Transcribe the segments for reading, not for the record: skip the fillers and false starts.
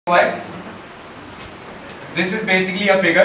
This is basically a figure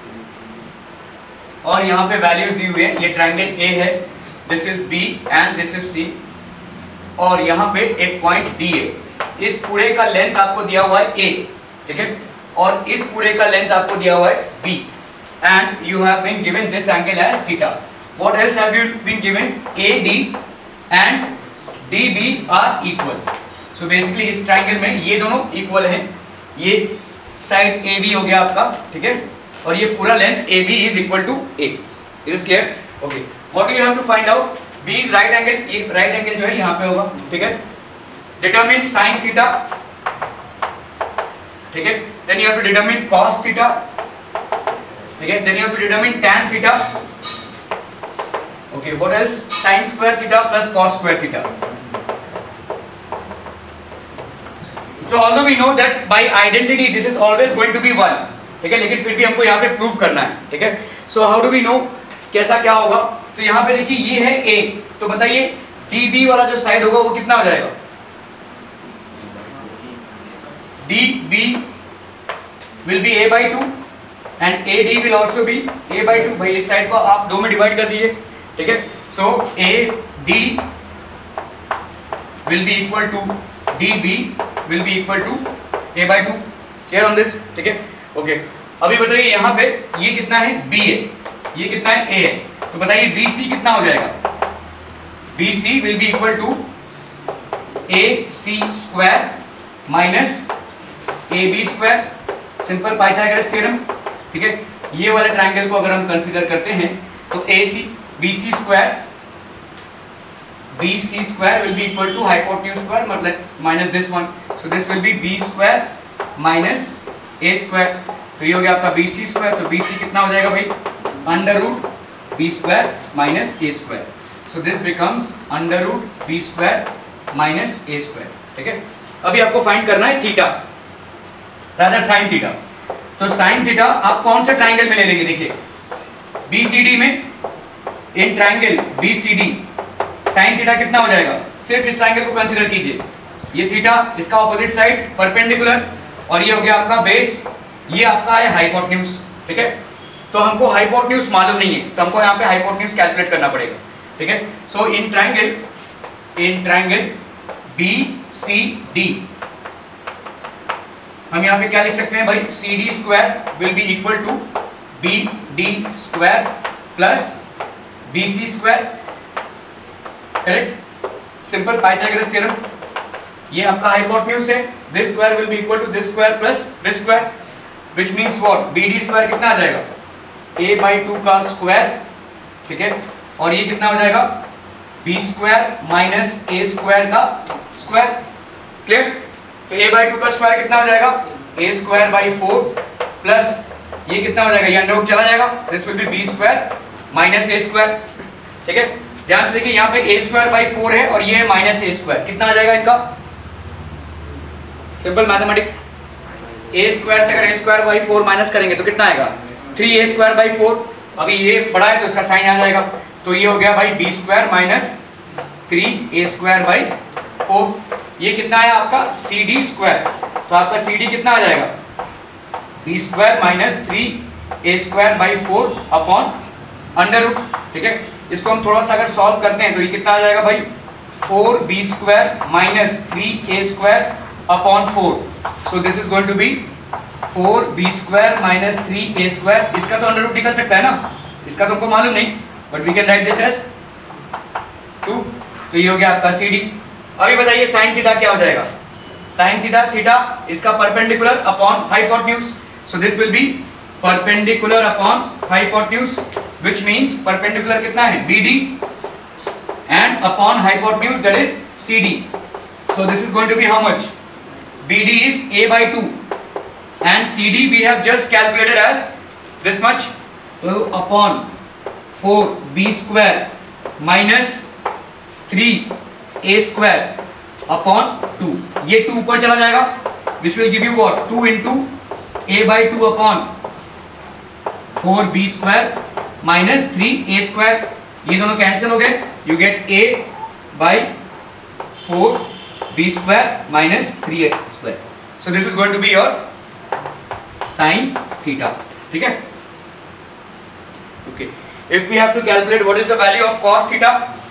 और यहाँ पे वैल्यूज दी हुई है। ये ट्रायंगल ए है, this is B and this is C, और यहाँ पे एक पॉइंट डी है। इस पूरे का लेंथ आपको दिया हुआ है ए, ठीक है, और इस पूरे का लेंथ आपको दिया हुआ है B, and you have been given this angle as theta. What else have you been given? A D and D B are equal. So basically इस ट्रायंगल में ये दोनों इक्वल हैं। ये साइड ए बी हो गया आपका, ठीक है, और ये पूरा length A B is equal to A. Is it clear? Okay, what you have to find out? B is right angle, ये राइट एंगल जो है यहाँ पे होगा, ठीक है। डिटरमिन साइन थीटा, ठीक है, then you have to determine cos theta, ठीक है, then you have to determine tan theta. Okay, what else? Sine square theta plus cos square theta. So although we know that by identity this is always going to be 1, ठीक है, लेकिन फिर भी हमको यहाँ पे प्रूव करना है, ठीक है। So how do we know कैसा क्या होगा? तो यहाँ पे देखिए ये है A, तो बताइए DB वाला जो साइड होगा वो कितना हो जाएगा? DB will be A by 2 and AD will also be A by 2। भाई इस साइड को आप दो में डिवाइड कर दीजिए, ठीक है। So AD will be equal to DB will be equal to A by 2। Clear on this? ठीक है, ओके। अभी बताइए यहाँ पे ये कितना है? B है, ये कितना है? A है, तो बताइए BC कितना हो जाएगा? BC will be equal to AC square minus AB square। Simple Pythagoras theorem, ठीक है। ये वाले ट्रायंगल को अगर हम कंसीडर करते हैं तो AC BC square will be equal to hypotenuse square, मतलब minus this one, so this will be B square minus A square। तो ये हो गया आपका BC square, तो BC कितना हो जाएगा भाई? Under root B square minus A square, so this becomes under root B square minus A square, ठीक है। अभी आपको फाइंड करना है थीटा, रादर साइन थीटा। तो साइन थीटा आप कौन से ट्रायंगल में ले लेंगे? देखिए BCD में, in triangle BCD sine theta कितना हो जाएगा? सिर्फ इस ट्रायंगल को कंसीडर कीजिए, ये थीटा, इसका ऑपोजिट साइड परपेंडिकुलर, और ये हो गया आपका बेस, ये आपका है हाइपोटेन्यूज, ठीक है। तो हमको हाइपोटेन्यूज मालूम नहीं है, तो हमको यहाँ पे हाइपोटेन्यूज कैलकुलेट करना पड़ेगा, ठीक है। सो इन ट्रायंगल BCD हम यहाँ पे क्या लिख सकते हैं भाई? CD square will be equal to BD square plus BC square, correct, simple Pythagoras theorem. ये आपका हाइपोटेन्यूज है, this square will be equal to this square plus this square, which means what? BD square कितना आ जाएगा? A by 2 का square, ठीक है, और ये कितना हो जाएगा? B square minus A square का स्क्वायर। क्लियर? तो A by 2 का स्क्वायर कितना हो जाएगा? A स्क्वायर by 4 प्लस ये कितना हो जाएगा? ये अंडर रूट चला जाएगा, this will be B square minus A square, ठीक है। ध्यान से देखिए यहाँ पे A स्क्वायर बाई 4 है और ये है माइनस A स्क्वायर, कितना आ जाएगा इनका? सिंपल मैथमेटिक्स, A स्क्वायर से अगर A स्क्वायर बाई 4 माइनस करेंगे तो कितना आएगा? 3A square by 4। अभी ये बड़ा है तो इसका साइन आ जाएगा, तो ये हो गया भाई B square minus 3A square by 4। ये कितना है आपका? CD स्क्वायर, तो आपका CD कितना आ जाएगा? B square minus 3A square by 4 upon under root, ठीक है। इसको हम थोड़ा सा अगर सॉल्व करते हैं तो ये कितना आ जाएगा भाई? 4B square minus 3A square upon 4, so this is going to be 4B square minus 3A square. इसका तो अंडर रूट निकल सकता है ना, इसका तो हमको मालूम नहीं, but we can write this as 2। तो ये हो गया आपका CD। अभी बताइए साइन थीटा क्या हो जाएगा? साइन थीटा, थीटा इसका perpendicular upon hypotenuse, so this will be perpendicular upon hypotenuse, which means perpendicular कितना है? BD and upon hypotenuse that is CD, so this is going to be how much? BD is A by 2 and CD we have just calculated as this much, so upon 4B square minus 3A square upon 2, ये 2 ऊपर चला जाएगा, which will give you what? 2 into A by 2 upon 4B square minus 3A square, ये दोनों cancel हो गए, you get A by 4B square minus 3A square. So this is going to be your sine theta, ठीक है। Okay, if we have to calculate what is the value of cos theta,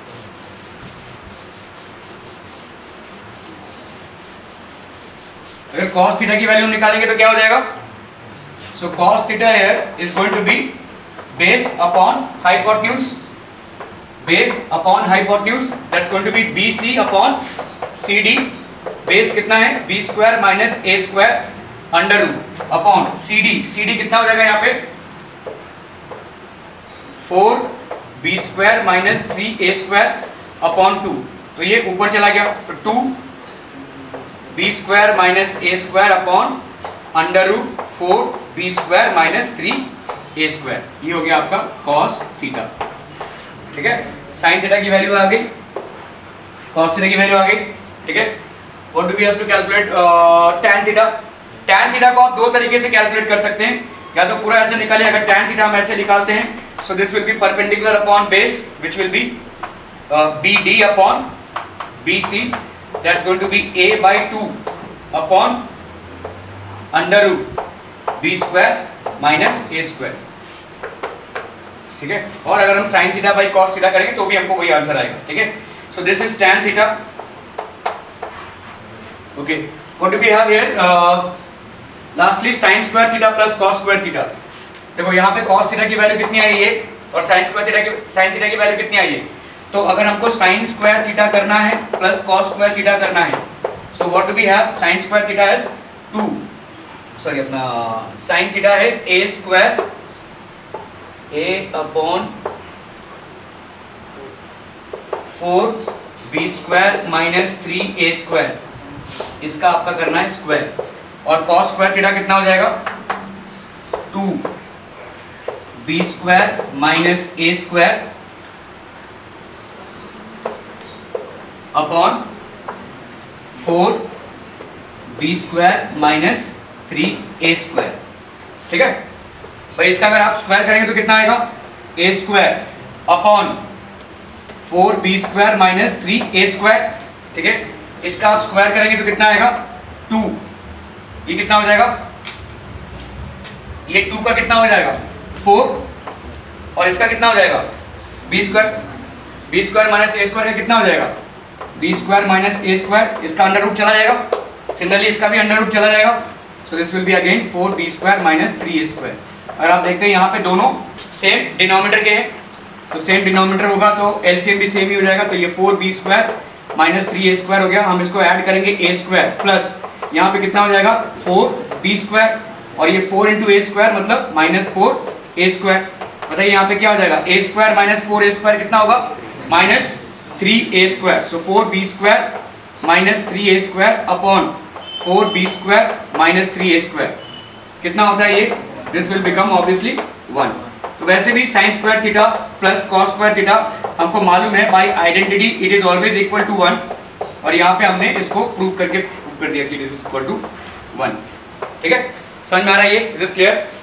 अगर cos theta की value हम निकालेंगे तो क्या हो जाएगा? So cos theta here is going to be base upon hypotenuse, base upon hypotenuse, that's going to be BC upon CD। Base कितना है? b square minus a square under root upon CD। CD कितना हो जाएगा यहाँ पे? 4b square minus 3a square upon 2, तो ये ऊपर चला गया, तो 2b square minus a square upon under root 4b square minus 3a square, ये हो गया आपका कॉस थीटा, ठीक है। साइन थीटा की वैल्यू आ गई, कॉस थीटा की वैल्यू आ गई, ठीक है। What do we have to calculate? Tan theta. Tan theta को आप दो तरीके से कैलकुलेट कर सकते हैं, या तो पूरा ऐसे निकाले, अगर टैन थीटा हम ऐसे निकालते हैं, so this will be perpendicular upon base which will be BD upon BC, that's going to be a/2 upon under root b square minus a square, ठीक है। और अगर हम sine theta by cos theta करेंगे तो भी हमको वही आंसर आएगा, ठीक है। So this is tan theta. Okay, what do we have here? Lastly sine square theta plus cos square theta. देखो यहाँ पे कॉस थीटा की वैल्यू कितनी आई है और साइन थीटा की वैल्यू कितनी आई है। तो अगर हमको साइन स्क्वायर थीटा करना है प्लस कॉस स्क्वायर थीटा करना है, so what do we have? Sine square theta is 2, sorry अपना साइन थीटा है a square a upon 4b square minus 3a square, इसका आपका करना है स्क्वायर। और कॉस स्क्वायर थीटा कितना हो जाएगा? 2b square minus a square upon 4b square minus 3a square, ठीक है भाई। इसका अगर आप स्क्वायर करेंगे तो कितना आएगा? a square upon 4b square minus 3a square, ठीक है। इसका आप स्क्वायर करेंगे तो कितना आएगा? 2। ये कितना हो जाएगा? ये 2 का कितना हो जाएगा? 4। और इसका कितना हो जाएगा? b square minus a square का कितना हो जाएगा? b square minus a square, इसका अंडर रूट चला जाएगा, सिमिलरली इसका भी अंडर रूट चला जाएगा, so this will be again 4b square minus 3a square. अगर आप देखते हैं यहाँ पे दोनों सेम डिनोमिनेटर के हैं, तो सेम डिनोमिनेटर होगा तो एलसीएम भी सेम ही हो जाएगा, तो ये 4b square minus 3a square हो गया। हम इसको ऐड करेंगे a स्क्वायर प्लस यहाँ पे कितना हो जाएगा? 4b स्क्वायर, और ये 4 इंटू a स्क्वायर मतलब माइनस 4a स्क्वायर। बताइए यहाँ पे क्या हो जाएगा? a square minus 4a square कितना होगा? Minus 3a square. So 4b square minus 3a square upon 4b square minus 3a square कितना होता है ये? This will become obviously 1। तो वैसे भी sine square theta plus cos square theta हमको मालूम है by identity it is always equal to 1, और यहाँ पे हमने इसको प्रूव कर दिया कि इट इज इक्वल टू 1, ठीक है। समझ में आ रहा है ये? Is this clear?